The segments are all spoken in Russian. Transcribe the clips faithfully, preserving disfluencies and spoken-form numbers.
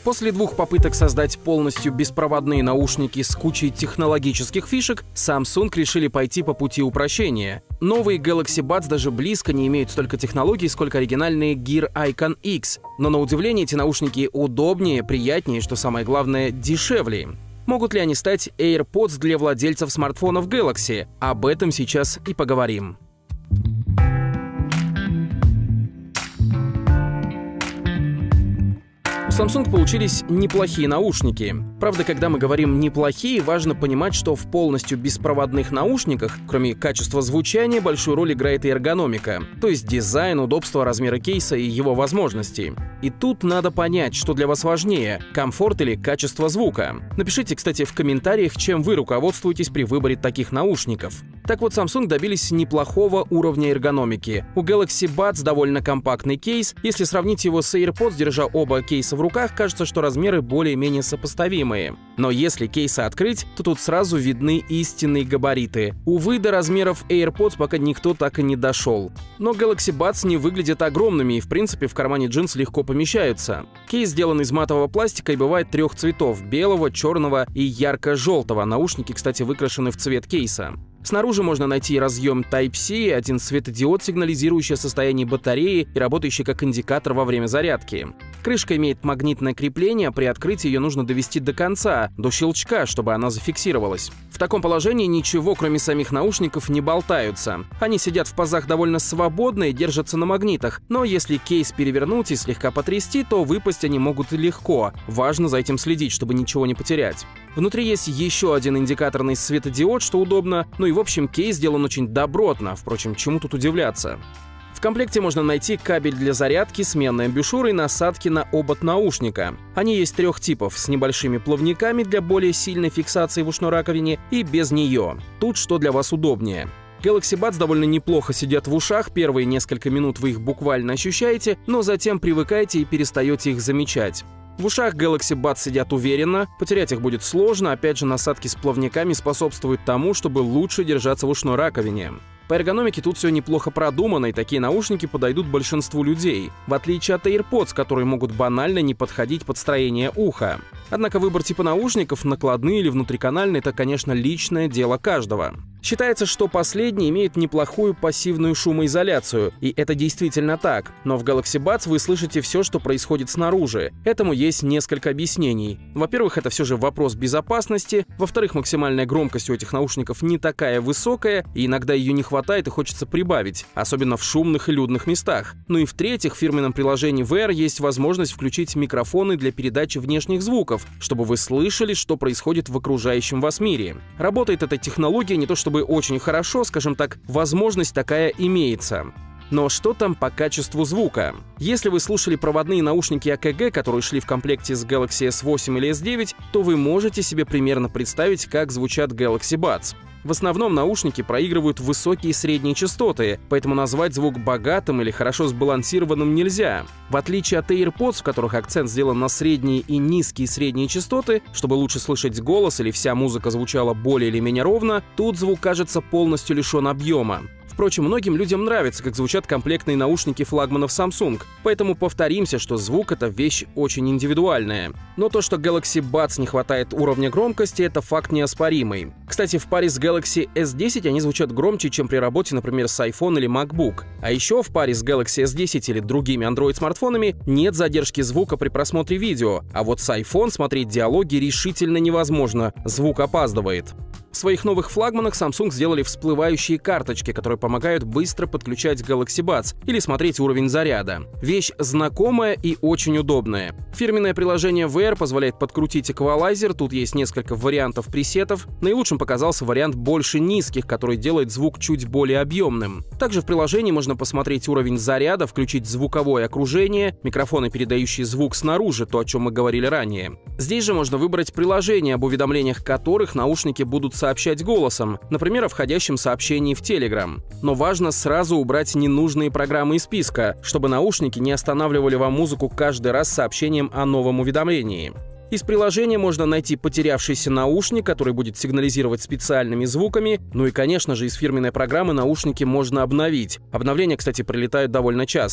После двух попыток создать полностью беспроводные наушники с кучей технологических фишек, Samsung решили пойти по пути упрощения. Новые Galaxy Buds даже близко не имеют столько технологий, сколько оригинальные Gear Icon X. Но на удивление эти наушники удобнее, приятнее и, что самое главное, дешевле. Могут ли они стать AirPods для владельцев смартфонов Galaxy? Об этом сейчас и поговорим. У Samsung получились неплохие наушники. Правда, когда мы говорим «неплохие», важно понимать, что в полностью беспроводных наушниках, кроме качества звучания, большую роль играет и эргономика, то есть дизайн, удобство, размеры кейса и его возможности. И тут надо понять, что для вас важнее – комфорт или качество звука. Напишите, кстати, в комментариях, чем вы руководствуетесь при выборе таких наушников. Так вот, Samsung добились неплохого уровня эргономики. У Galaxy Buds довольно компактный кейс. Если сравнить его с AirPods, держа оба кейса в руках, кажется, что размеры более-менее сопоставимые. Но если кейсы открыть, то тут сразу видны истинные габариты. Увы, до размеров AirPods пока никто так и не дошел. Но Galaxy Buds не выглядят огромными и, в принципе, в кармане джинс легко помещаются. Кейс сделан из матового пластика и бывает трех цветов – белого, черного и ярко-желтого. Наушники, кстати, выкрашены в цвет кейса. Снаружи можно найти разъем Type-C, один светодиод, сигнализирующий о состоянии батареи и работающий как индикатор во время зарядки. Крышка имеет магнитное крепление, при открытии ее нужно довести до конца, до щелчка, чтобы она зафиксировалась. В таком положении ничего, кроме самих наушников, не болтаются. Они сидят в пазах довольно свободно и держатся на магнитах, но если кейс перевернуть и слегка потрясти, то выпасть они могут легко. Важно за этим следить, чтобы ничего не потерять. Внутри есть еще один индикаторный светодиод, что удобно, ну и в общем кейс сделан очень добротно, впрочем, чему тут удивляться. В комплекте можно найти кабель для зарядки, сменной амбушюрой и насадки на обод наушника. Они есть трех типов, с небольшими плавниками для более сильной фиксации в ушной раковине и без нее. Тут что для вас удобнее. Galaxy Buds довольно неплохо сидят в ушах, первые несколько минут вы их буквально ощущаете, но затем привыкаете и перестаете их замечать. В ушах Galaxy Buds сидят уверенно, потерять их будет сложно, опять же насадки с плавниками способствуют тому, чтобы лучше держаться в ушной раковине. По эргономике тут все неплохо продумано, и такие наушники подойдут большинству людей, в отличие от AirPods, которые могут банально не подходить под строение уха. Однако выбор типа наушников, накладные или внутриканальные, это, конечно, личное дело каждого. Считается, что последние имеют неплохую пассивную шумоизоляцию, и это действительно так. Но в Galaxy Buds вы слышите все, что происходит снаружи. Этому есть несколько объяснений. Во-первых, это все же вопрос безопасности. Во-вторых, максимальная громкость у этих наушников не такая высокая, и иногда ее не хватает и хочется прибавить, особенно в шумных и людных местах. Ну и в-третьих, в фирменном приложении ви ар есть возможность включить микрофоны для передачи внешних звуков, чтобы вы слышали, что происходит в окружающем вас мире. Работает эта технология не то чтобы очень хорошо, скажем так, возможность такая имеется. Но что там по качеству звука? Если вы слушали проводные наушники а ка гэ, которые шли в комплекте с Galaxy эс восемь или эс девять, то вы можете себе примерно представить, как звучат Galaxy Buds. В основном наушники проигрывают высокие и средние частоты, поэтому назвать звук богатым или хорошо сбалансированным нельзя. В отличие от AirPods, в которых акцент сделан на средние и низкие средние частоты, чтобы лучше слышать голос или вся музыка звучала более или менее ровно, тут звук кажется полностью лишен объема. Впрочем, многим людям нравится, как звучат комплектные наушники флагманов Samsung, поэтому повторимся, что звук — это вещь очень индивидуальная. Но то, что Galaxy Buds не хватает уровня громкости, это факт неоспоримый. Кстати, в паре с Galaxy эс десять они звучат громче, чем при работе, например, с iPhone или MacBook. А еще в паре с Galaxy эс десять или другими Android-смартфонами нет задержки звука при просмотре видео, а вот с iPhone смотреть диалоги решительно невозможно, звук опаздывает. В своих новых флагманах Samsung сделали всплывающие карточки, которые помогают быстро подключать Galaxy Buds или смотреть уровень заряда. Вещь знакомая и очень удобная. Фирменное приложение ви ар позволяет подкрутить эквалайзер, тут есть несколько вариантов пресетов. Наилучшим показался вариант больше низких, который делает звук чуть более объемным. Также в приложении можно посмотреть уровень заряда, включить звуковое окружение, микрофоны, передающие звук снаружи, то, о чем мы говорили ранее. Здесь же можно выбрать приложение, об уведомлениях которых наушники будут сообщать голосом, например, о входящем сообщении в Telegram. Но важно сразу убрать ненужные программы из списка, чтобы наушники не останавливали вам музыку каждый раз с сообщением о новом уведомлении. Из приложения можно найти потерявшийся наушник, который будет сигнализировать специальными звуками. Ну и, конечно же, из фирменной программы наушники можно обновить. Обновления, кстати, прилетают довольно часто.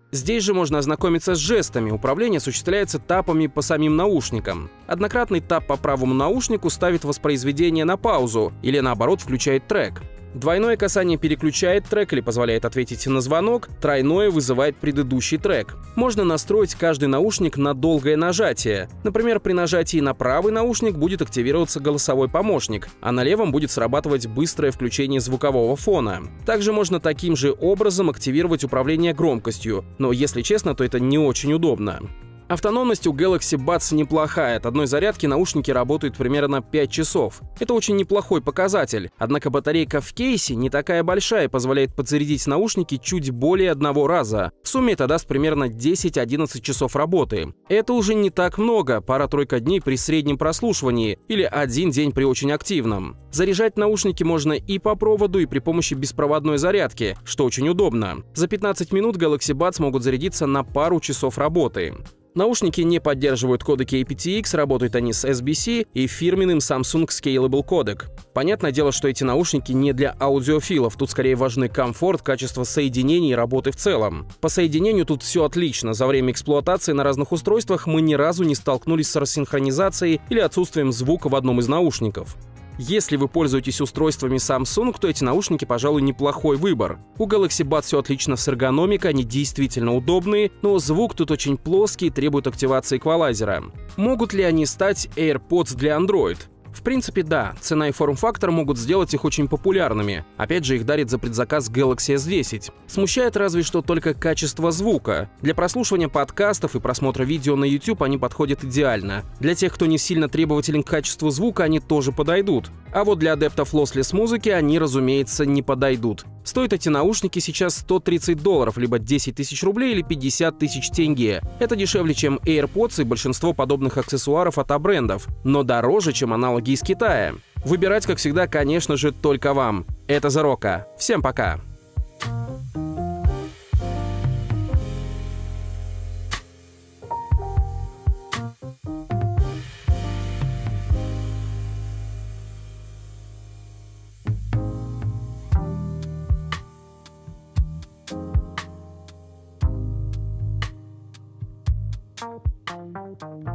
Здесь же можно ознакомиться с жестами. Управление осуществляется тапами по самим наушникам. Однократный тап по правому наушнику ставит воспроизведение на паузу или, наоборот, включает трек. Двойное касание переключает трек или позволяет ответить на звонок, тройное вызывает предыдущий трек. Можно настроить каждый наушник на долгое нажатие. Например, при нажатии на правый наушник будет активироваться голосовой помощник, а на левом будет срабатывать быстрое включение звукового фона. Также можно таким же образом активировать управление громкостью, но, если честно, то это не очень удобно. Автономность у Galaxy Buds неплохая, от одной зарядки наушники работают примерно пять часов. Это очень неплохой показатель, однако батарейка в кейсе не такая большая и позволяет подзарядить наушники чуть более одного раза. В сумме это даст примерно десять-одиннадцать часов работы. Это уже не так много, пара-тройка дней при среднем прослушивании или один день при очень активном. Заряжать наушники можно и по проводу, и при помощи беспроводной зарядки, что очень удобно. За пятнадцать минут Galaxy Buds могут зарядиться на пару часов работы. Наушники не поддерживают кодеки эй пи ти экс, работают они с эс би си и фирменным Samsung Scalable кодек. Понятное дело, что эти наушники не для аудиофилов, тут скорее важны комфорт, качество соединений и работы в целом. По соединению тут все отлично, за время эксплуатации на разных устройствах мы ни разу не столкнулись с рассинхронизацией или отсутствием звука в одном из наушников. Если вы пользуетесь устройствами Samsung, то эти наушники, пожалуй, неплохой выбор. У Galaxy Buds все отлично с эргономикой, они действительно удобные, но звук тут очень плоский и требует активации эквалайзера. Могут ли они стать AirPods для Android? В принципе, да, цена и форм-фактор могут сделать их очень популярными. Опять же, их дарит за предзаказ Galaxy эс десять. Смущает разве что только качество звука. Для прослушивания подкастов и просмотра видео на YouTube они подходят идеально. Для тех, кто не сильно требователен к качеству звука, они тоже подойдут. А вот для адептов lossless музыки они, разумеется, не подойдут. Стоят эти наушники сейчас сто тридцать долларов, либо десять тысяч рублей или пятьдесят тысяч тенге. Это дешевле, чем AirPods и большинство подобных аксессуаров от А-брендов, но дороже, чем аналоги из Китая. Выбирать, как всегда, конечно же, только вам. Это The Rocka. Всем пока! Bye.